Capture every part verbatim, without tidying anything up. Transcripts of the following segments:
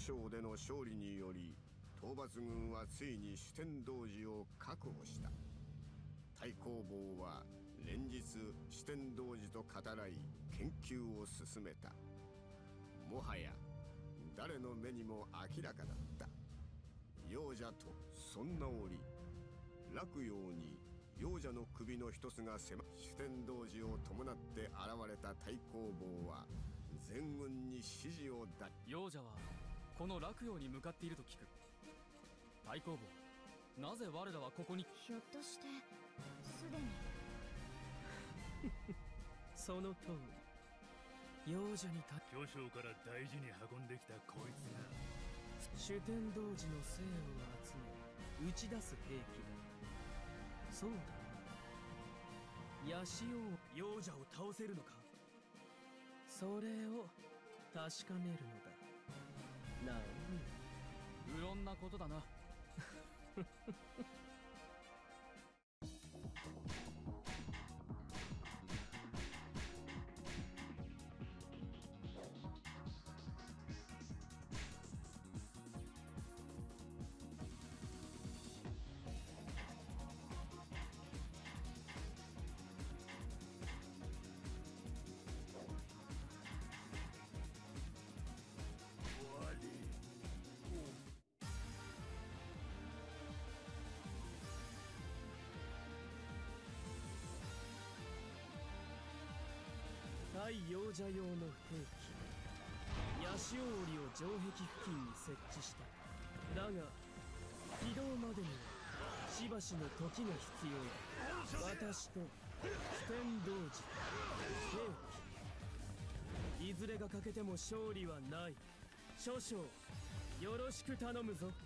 勝での勝利により討伐軍はついに主天童寺を確保した。太公望は連日主天童寺と語らい研究を進めた。もはや誰の目にも明らかだった。幼者とそんな折、落葉に幼者の首の一つが迫る主天童寺を伴って現れた太公望は全軍に指示を出。 幼者はこの落葉に向かっていると聞く。太公望、なぜ我らはここに？ ひょっとしてすでにその通り、幼者にた巨匠から大事に運んできたこいつが主天童寺の精を集め打ち出す兵器だ。そうだな、ヤシオを幼者を倒せるのか。それを確かめるのだ。なあ、 無論なことだな。 対幼者用の兵器ヤシオウリを城壁付近に設置した。だが起動までにはしばしの時が必要だ。私と主天童寺、兵器いずれが欠けても勝利はない。少々よろしく頼むぞ。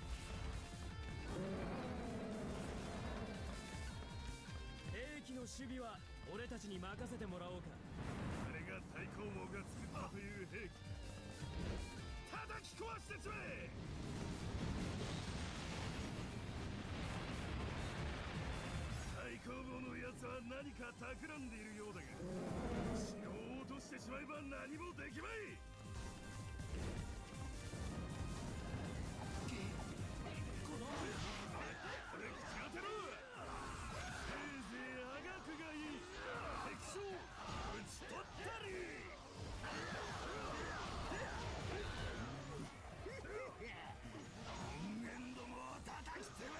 兵器の守備は俺たちに任せてもらおうか。 あれが太公望が作ったという兵器、叩き壊してつめ。太公望のやつは何か企んでいるようだが、城を落としてしまえば何もできまい。これ口当てろ。せいぜいあがくがいい。敵将討ち取ったり。人間どもを叩き潰せ。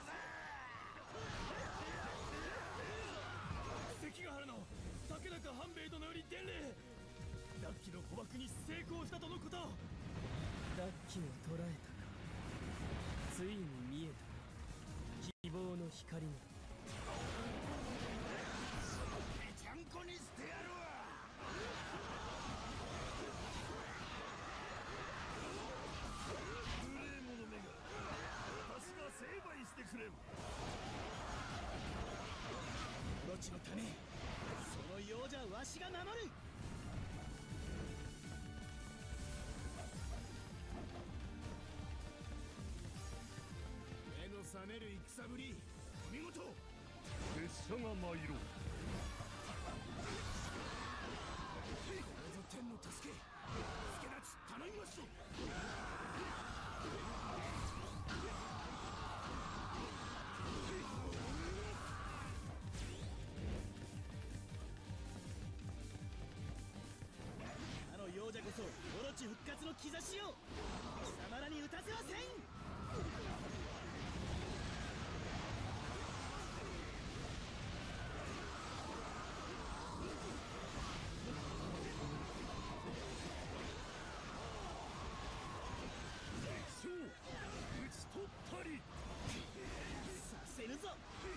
関ヶ原の竹中半兵衛殿より伝令。ダッキの捕獲に成功したとのこと。ダッキを捕らえたか。ついに見えた希望の光が。 ぺちゃんこにしてやるわ。無礼者めが私が成敗してくれる。 オロチのためその幼者わしが守る。目の覚める戦ぶりお見事。 列車が参ろう。 どうぞ天の助け助立ち頼みましょう。あの幼者こそオロチ復活の兆しを貴様らに打たせはせん。 敵将討ち取ったりさせるぞ。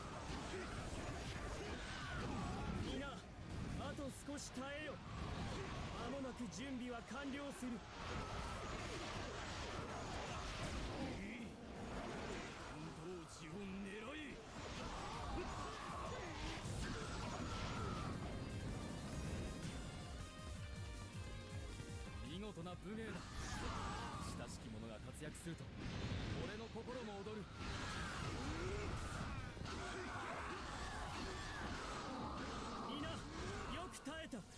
皆あと少し耐えよ。間もなく準備は完了する。 天童寺を狙い。 見事な武芸だ。親しき者が活躍すると俺の心も躍る。 皆よく耐えた。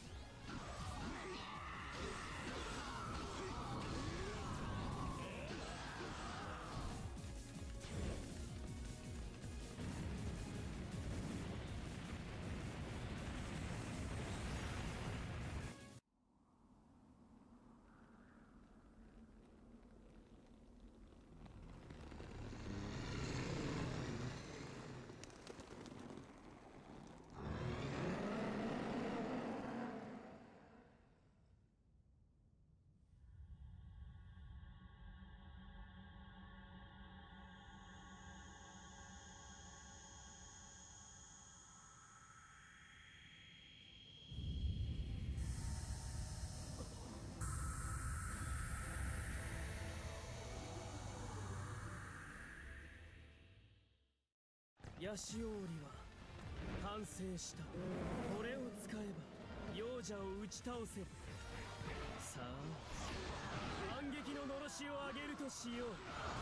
ヤシオウリは反省した。これを使えば幼者を打ち倒せる。さあ反撃ののろしを上げるとしよう。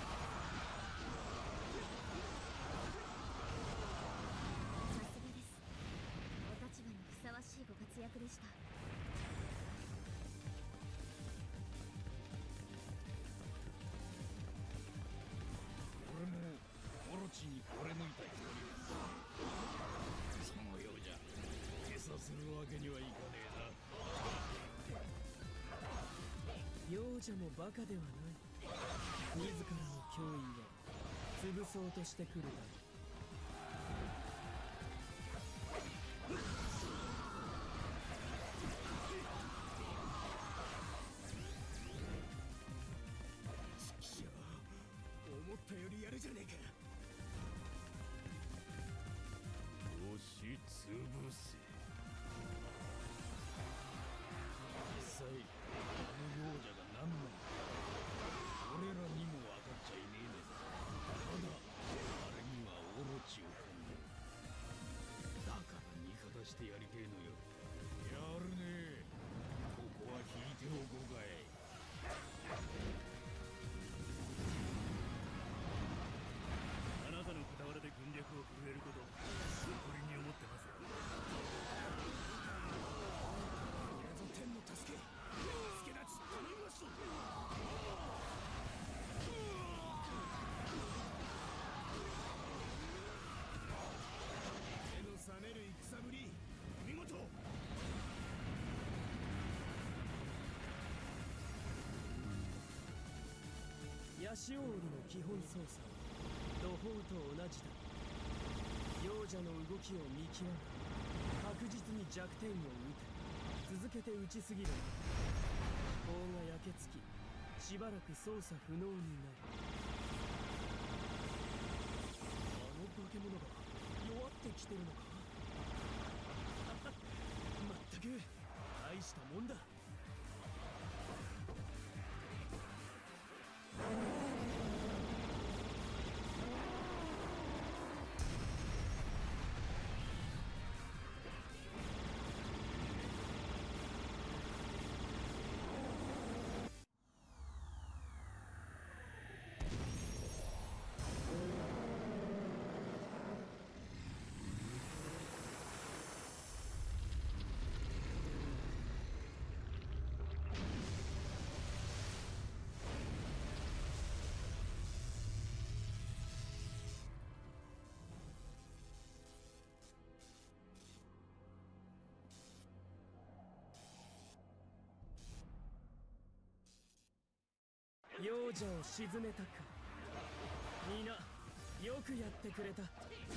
さすがです。お立場にふさわしいご活躍でした。 俺もオロチに惚れ抜いた一人だ。そのようじゃ下査するわけにはいかねえな。 幼者もバカではない。自らの脅威を潰そうとしてくるだろう。 思ったよりやるじゃねえか。よし潰せ。実際あの幼者が何なのか俺らにも分かっちゃいねえね。ただあれにはオロチを踏んでる。だから味方してやりてえのよ。やるねえ。ここは引いておこうかい。あなたの傍らで軍略を震えること誇りに思ってますよ。天の助け、助け立ち頼みます。目の覚める戦ぶり、見事。 ヤシオウリの基本操作は土砲と同じだ。幼者の動きを見極め確実に弱点を撃て。続けて打ちすぎる。砲が焼けつきしばらく操作不能になる。あの化け物が弱ってきてるのか。まったく大したもんだ。幼者を沈めたか。皆よくやってくれた。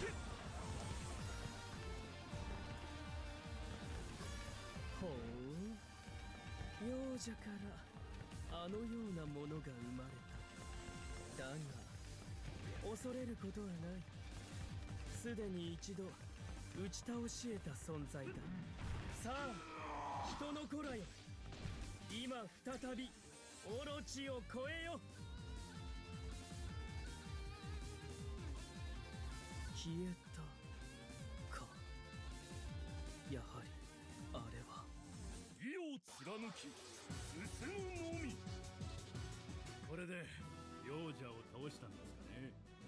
ほう、幼者からあのようなものが生まれた。だが恐れることはない。すでに一度打ち倒し得た存在だ。さあ人の子らよ、今再びオロチを超えよ。消えたか。やはりあれは意を貫き進むのみ。これで幼者を倒したんですかね。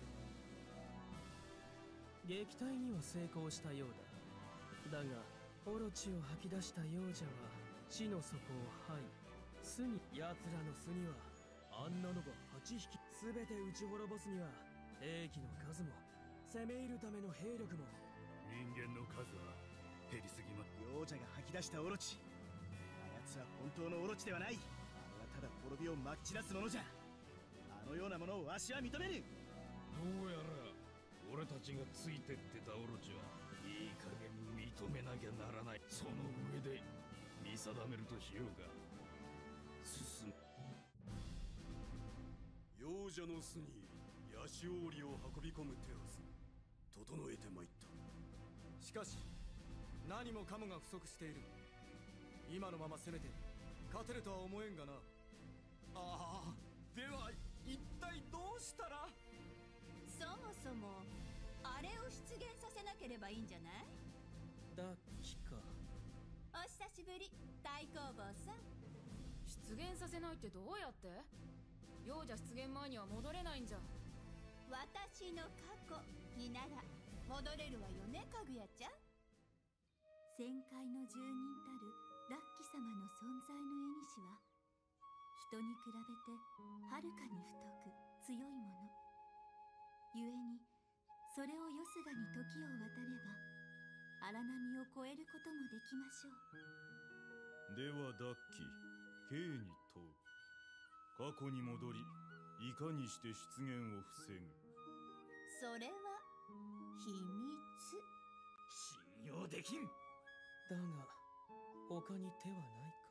撃退には成功したようだ。だがオロチを吐き出した幼者は地の底を這い、巣に奴らの巣にはあんなのがはちひき。全て撃ち滅ぼすには兵器の数も攻め入るための兵力も。 人間の数は減りすぎま。 幼者が吐き出したオロチ、あやつは本当のオロチではない。あれはただ滅びをまき散らすものじゃ。あのようなものをわしは認める。 どうやら俺たちがついてってたオロチはいい加減認めなきゃならない。その上で見定めるとしようか。進む。 幼者の巣にヤシオウリを運び込む手はず整えてまいった。 しかし何もかもが不足している。今のまま攻めて勝てるとは思えんがな。ああ、では一体どうしたら。 そもそもあれを出現させなければいいんじゃない？ ダッキか。 お久しぶり、太公望さん。 出現させないってどうやって？幼者出現前には戻れないんじゃ。 私の過去になら戻れるわよね、かぐやちゃん。 旋回の住人たるラッキ様の存在の縁は人に比べてはるかに太く強いものゆえに、それをよすがに時を渡れば荒波を越えることもできましょう。 ではダッキ、K に問う。過去に戻り、いかにして出現を防ぐ？ それは秘密。 信用できん。 だが他に手はない